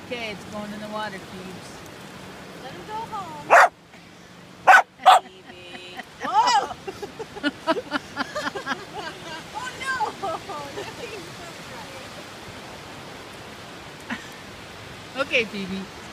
Okay, it's going in the water, Phoebes. Let him go home. Baby. Whoa! Oh no! Okay, Phoebe.